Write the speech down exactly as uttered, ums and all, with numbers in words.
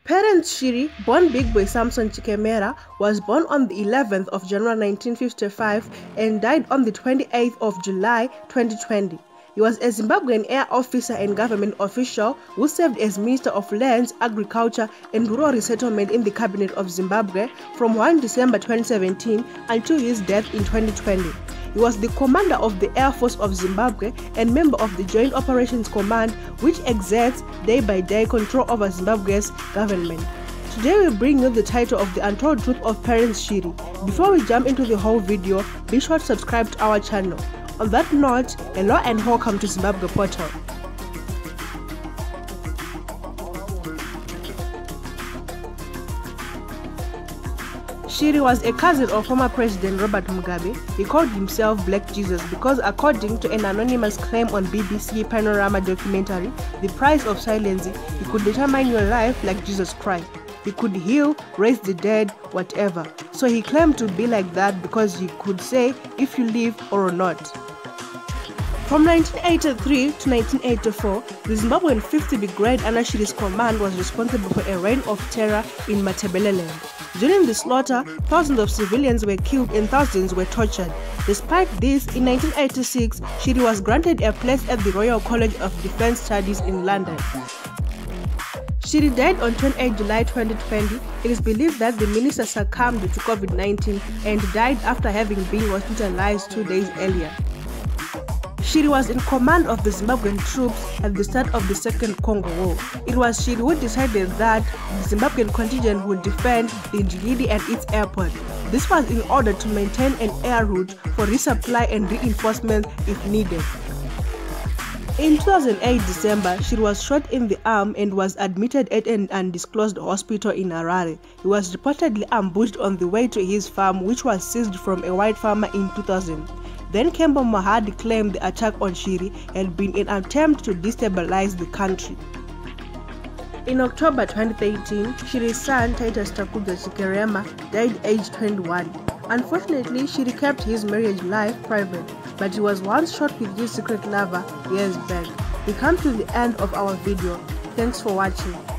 Parents Shiri, born Big Boy Samson Chikemera, was born on the eleventh of January nineteen fifty-five and died on the twenty-eighth of July twenty twenty. He was a Zimbabwean air officer and government official who served as Minister of Lands, Agriculture and Rural Resettlement in the Cabinet of Zimbabwe from the first of December twenty seventeen until his death in twenty twenty. He was the commander of the Air Force of Zimbabwe and member of the Joint Operations Command, which exerts day-by-day control over Zimbabwe's government. Today we bring you the title of The Untold Truth of Parents Shiri. Before we jump into the whole video, be sure to subscribe to our channel. On that note, hello and welcome to Zimbabwe Portal. Shiri was a cousin of former President Robert Mugabe. He called himself Black Jesus because, according to an anonymous claim on B B C Panorama documentary, The Price of Silence, he could determine your life like Jesus Christ. He could heal, raise the dead, whatever. So he claimed to be like that because he could say if you live or not. From nineteen eighty-three to nineteen eighty-four, the Zimbabwean fifth Brigade under Shiri's command was responsible for a reign of terror in Matabeleland. During the slaughter, thousands of civilians were killed and thousands were tortured. Despite this, in nineteen eighty-six, Shiri was granted a place at the Royal College of Defence Studies in London. Shiri died on the twenty-eighth of July twenty twenty. It is believed that the minister succumbed to COVID nineteen and died after having been hospitalized two days earlier. Shiri was in command of the Zimbabwean troops at the start of the Second Congo War. It was Shiri who decided that the Zimbabwean contingent would defend the Ndilili and its airport. This was in order to maintain an air route for resupply and reinforcement if needed. In two thousand eight December, Shiri was shot in the arm and was admitted at an undisclosed hospital in Harare. He was reportedly ambushed on the way to his farm, which was seized from a white farmer in two thousand. Then Kembo Mahadi claimed the attack on Shiri had been an attempt to destabilize the country. In October twenty thirteen, Shiri's son Titus Takuza Chikerema died aged twenty-one. Unfortunately, Shiri kept his marriage life private, but he was once shot with his secret lover years back. We come to the end of our video. Thanks for watching.